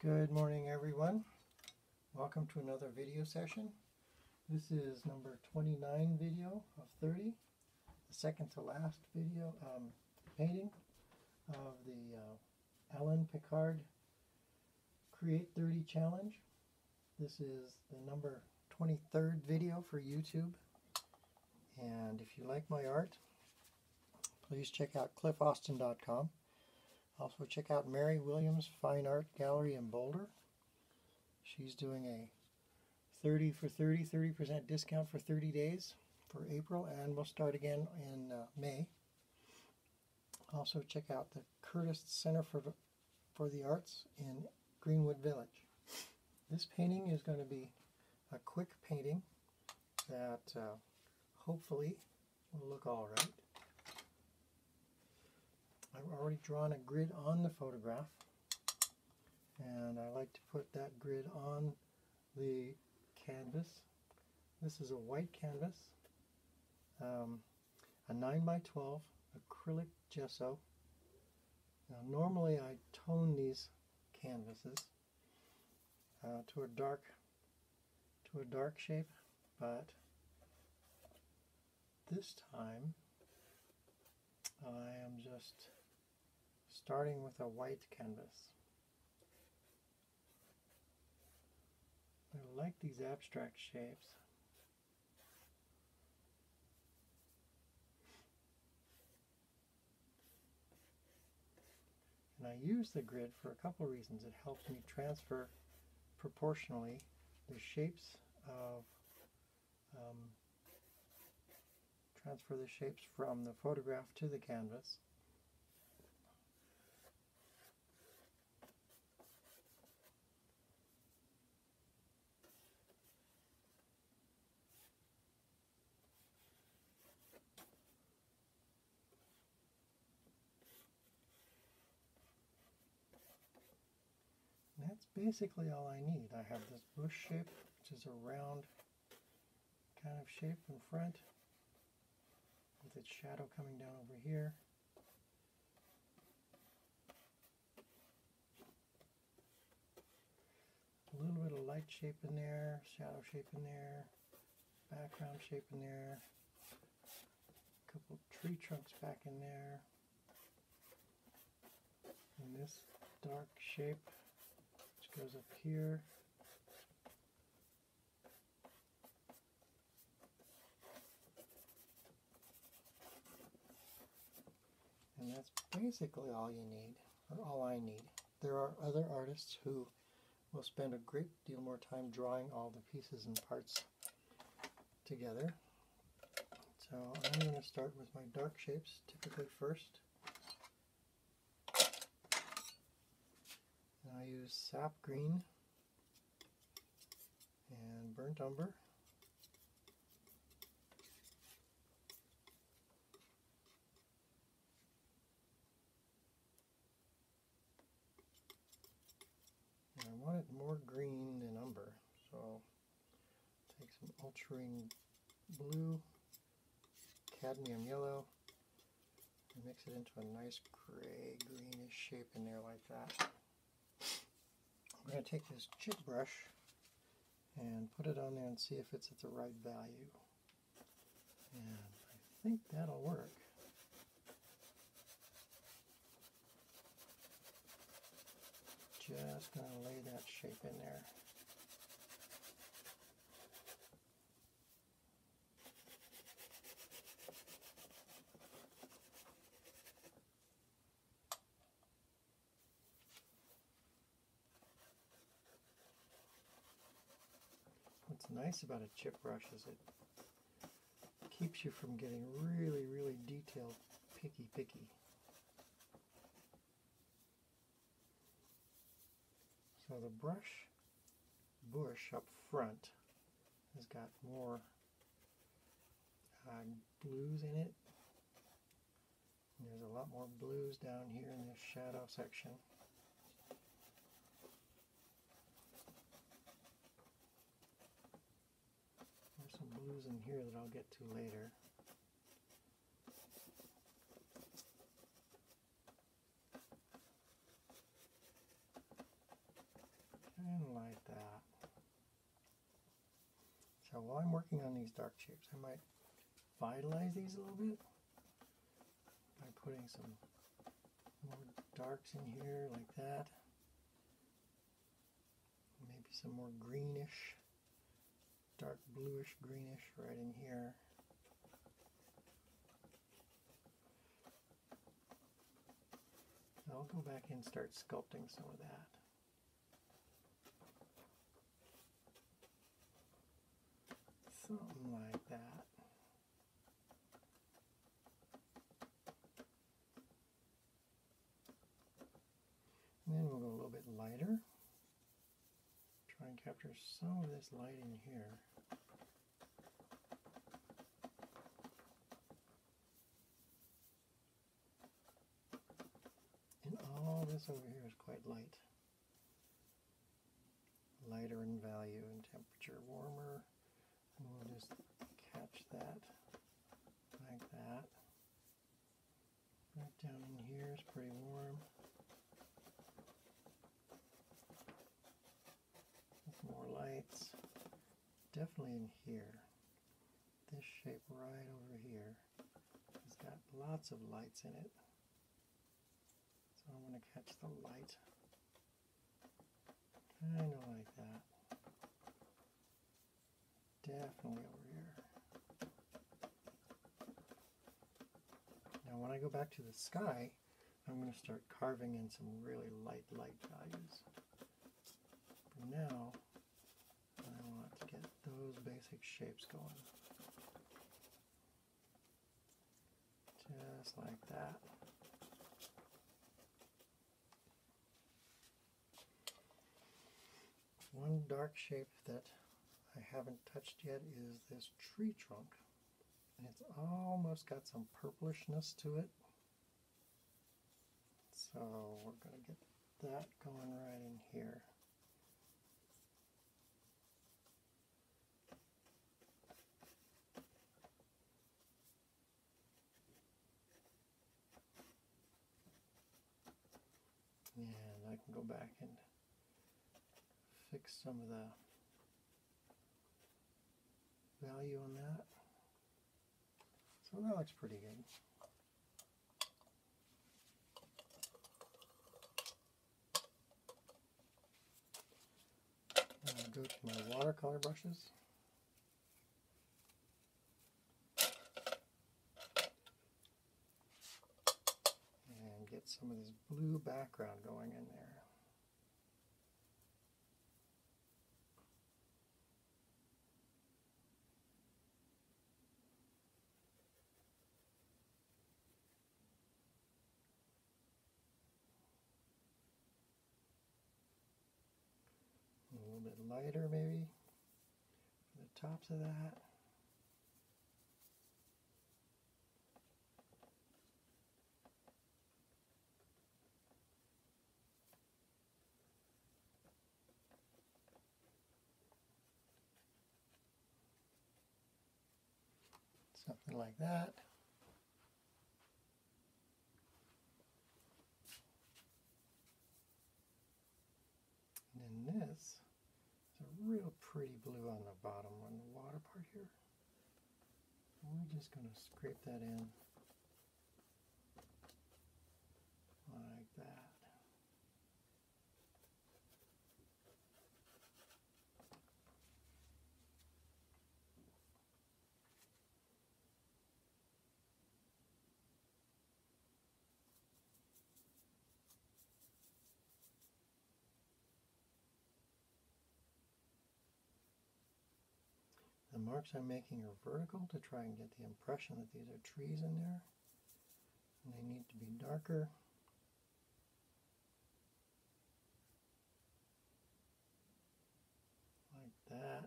Good morning, everyone. Welcome to another video session. This is number 29 video of 30, the second to last video painting of the Alain Picard Create 30 Challenge. This is the number 23rd video for YouTube. And if you like my art, please check out cliffaustin.com. Also check out Mary Williams Fine Art Gallery in Boulder. She's doing a 30 for 30% discount for 30 days for April, and we'll start again in May. Also check out the Curtis Center for the Arts in Greenwood Village. This painting is going to be a quick painting that hopefully will look all right. I've already drawn a grid on the photograph, and I like to put that grid on the canvas. This is a white canvas, a 9x12 acrylic gesso. Now normally I tone these canvases to a dark shape, but this time I am just starting with a white canvas. I like these abstract shapes. And I use the grid for a couple reasons. It helps me transfer proportionally the shapes from the photograph to the canvas. And that's basically all I need. I have this bush shape, which is a round kind of shape in front, with its shadow coming down over here. A little bit of light shape in there, shadow shape in there, background shape in there, a couple tree trunks back in there, and this dark shape which goes up here. And that's basically all you need, or all I need. There are other artists who will spend a great deal more time drawing all the pieces and parts together. So I'm going to start with my dark shapes, typically first. And I use sap green and burnt umber. I want it more green than umber, so take some ultramarine blue, cadmium yellow, and mix it into a nice gray greenish shape in there like that. I'm going to take this chip brush and put it on there and see if it's at the right value. And I think that'll work. Just going to lay that shape in there. What's nice about a chip brush is it keeps you from getting really, really detailed, picky. So the bush up front has got more blues in it. And there's a lot more blues down here in this shadow section. There's some blues in here that I'll get to later. So while I'm working on these dark shapes, I might vitalize these a little bit by putting some more darks in here like that. Maybe some more greenish, dark bluish greenish right in here. I'll go back and start sculpting some of that. Something like that. And then we'll go a little bit lighter. Try and capture some of this light in here. And all this over here is quite light. Lighter in value and temperature, warmer. And we'll just catch that like that. Right down in here is pretty warm. With more lights. Definitely in here. This shape right over here has got lots of lights in it. So I'm going to catch the light. Kind of like that. Definitely over here. Now when I go back to the sky, I'm going to start carving in some really light values. For now, I want to get those basic shapes going. Just like that. One dark shape that I haven't touched yet is this tree trunk. And it's almost got some purplishness to it. So we're going to get that going right in here. And I can go back and fix some of the value on that. So that looks pretty good. I'll go to my watercolor brushes. And get some of this blue background going in there. A little bit lighter maybe for the tops of that. Something like that. And then this is a real pretty blue on the bottom on the water part here. And we're just going to scrape that in like that. The marks I'm making are vertical to try and get the impression that these are trees in there. And they need to be darker. Like that.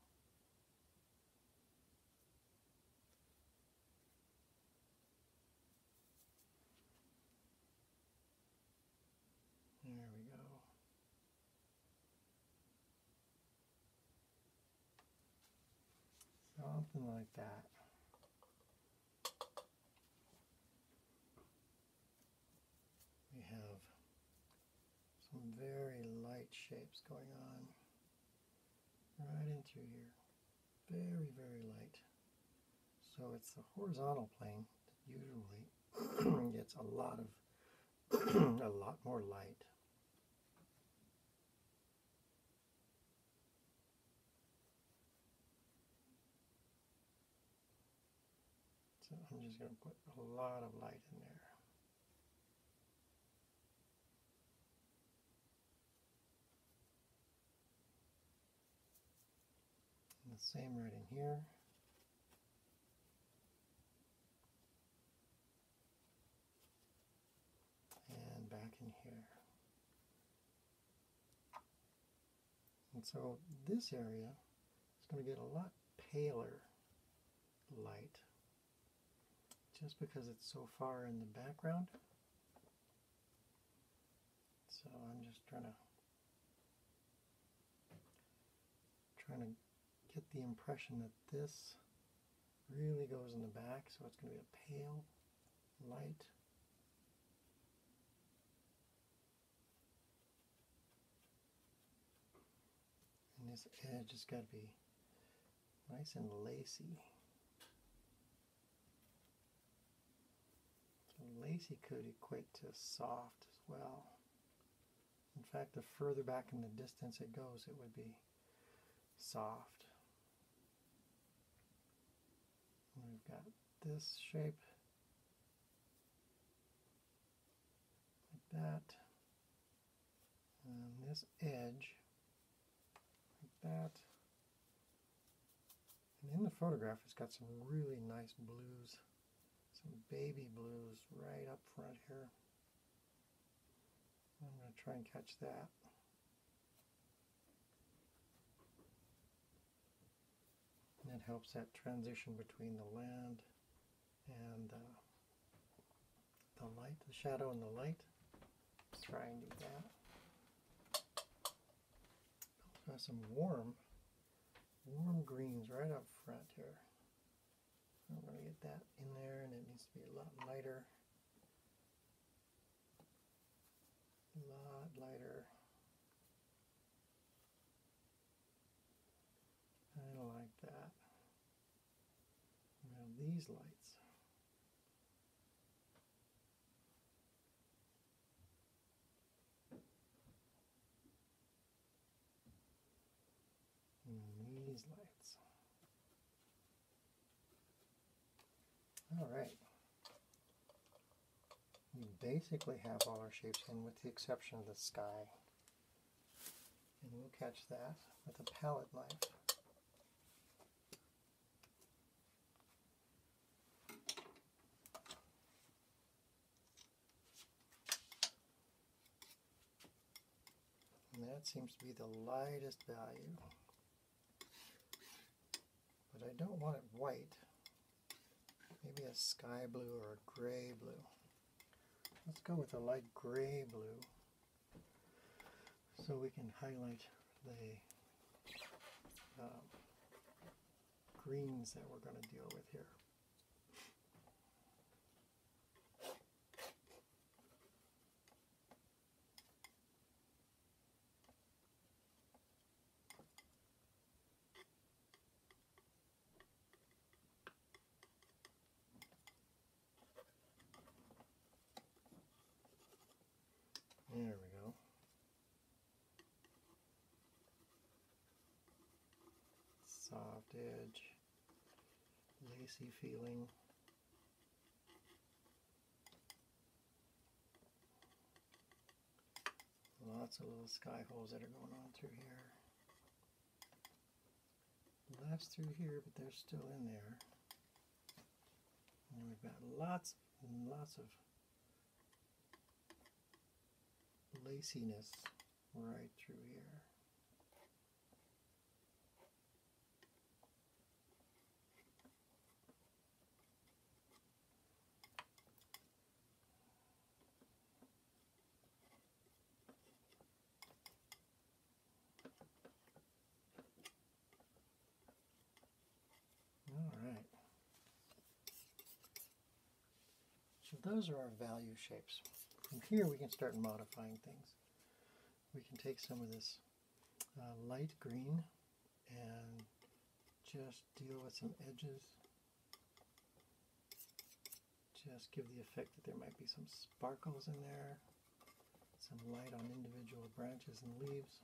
There we go. Something like that. We have some very light shapes going on right in through here. very, very light. So it's the horizontal plane that usually gets a lot more light. So I'm just going to put a lot of light in there. And the same right in here. And back in here. And so this area is going to get a lot paler light just because it's so far in the background. So I'm just trying to get the impression that this really goes in the back, so it's going to be a pale light. And this edge has got to be nice and lacy. So lacy could equate to soft as well. In fact, the further back in the distance it goes, it would be soft. And we've got this shape like that, and this edge like that. And in the photograph, it's got some really nice blues, some baby blues right up front here. I'm going to try and catch that. And it helps that transition between the land and the light, the shadow and the light. Let's try and do that. Also has some warm greens right up front here. I'm going to get that in there, and it needs to be a lot lighter. A lot lighter. I like that. Now these lights. And these lights. All right. We basically have all our shapes in with the exception of the sky. And we'll catch that with a palette knife. And that seems to be the lightest value. But I don't want it white. Maybe a sky blue or a gray blue. Let's go with a light gray blue so we can highlight the greens that we're going to deal with here. There we go. Soft edge, lacy feeling. Lots of little sky holes that are going on through here. Less through here, but they're still in there. And we've got lots and lots of laciness right through here. All right. So those are our value shapes. From here we can start modifying things. We can take some of this light green and just deal with some edges. Just give the effect that there might be some sparkles in there, some light on individual branches and leaves.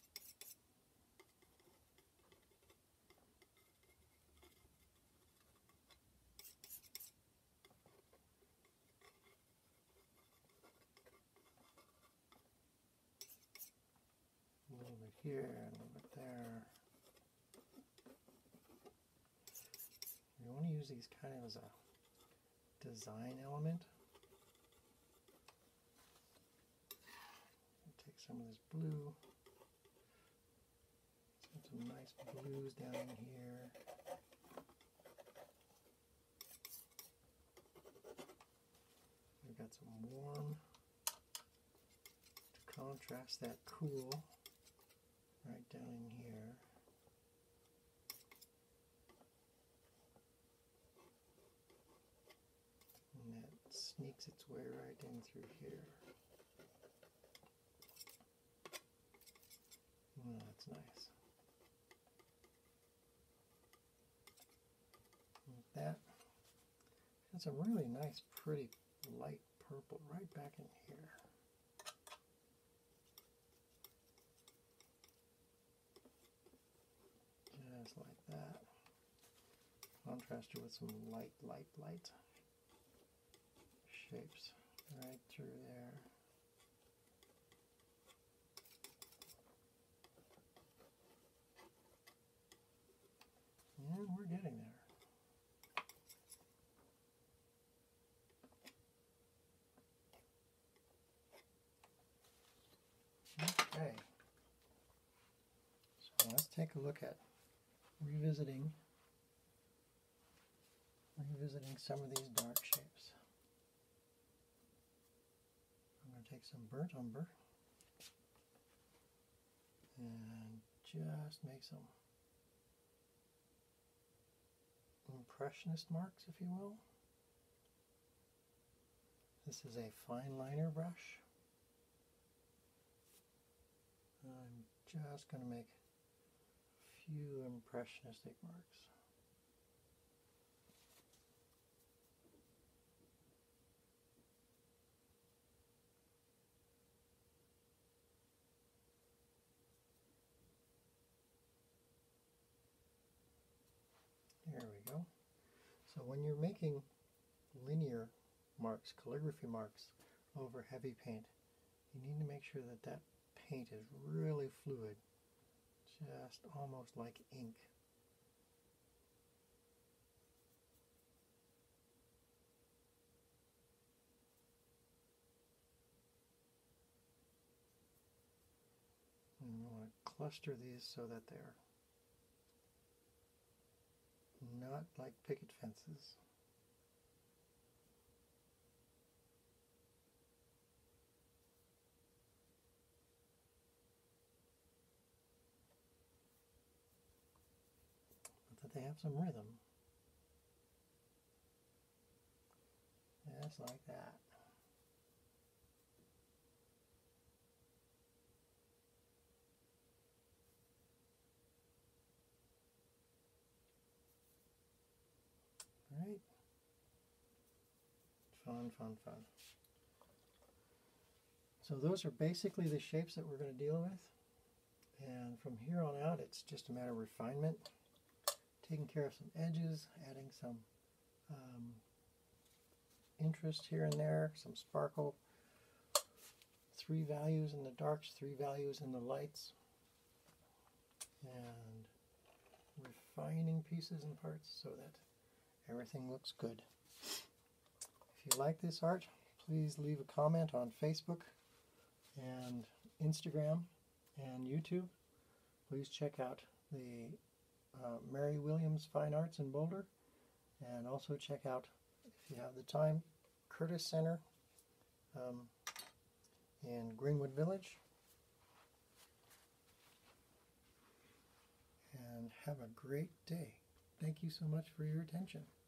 A little bit here, a little bit there. You want to use these kind of as a design element. Take some of this blue, some nice blues down in here. We've got some warm to contrast that cool right down in here. And that sneaks its way right in through here. Oh, that's nice. Like that. Got some really nice, pretty light purple right back in here. Just like that. Contrast it with some light shapes right through there. And we're getting there. Okay. So let's take a look at revisiting some of these dark shapes. I'm going to take some burnt umber and just make some impressionist marks, if you will. This is a fine liner brush. I'm just going to make a few impressionistic marks. There we go. So when you're making linear marks, calligraphy marks over heavy paint, you need to make sure that that paint is really fluid, just almost like ink. And you want to cluster these so that they're not like picket fences. But that they have some rhythm. Just like that. Right? Fun. So those are basically the shapes that we're going to deal with. And from here on out, it's just a matter of refinement. Taking care of some edges, adding some interest here and there, some sparkle. 3 values in the darks, 3 values in the lights. And refining pieces and parts so that everything looks good. If you like this art, please leave a comment on Facebook and Instagram and YouTube. Please check out the Mary Williams Fine Arts in Boulder, and also check out, if you have the time, Curtis Center in Greenwood Village. And have a great day. Thank you so much for your attention.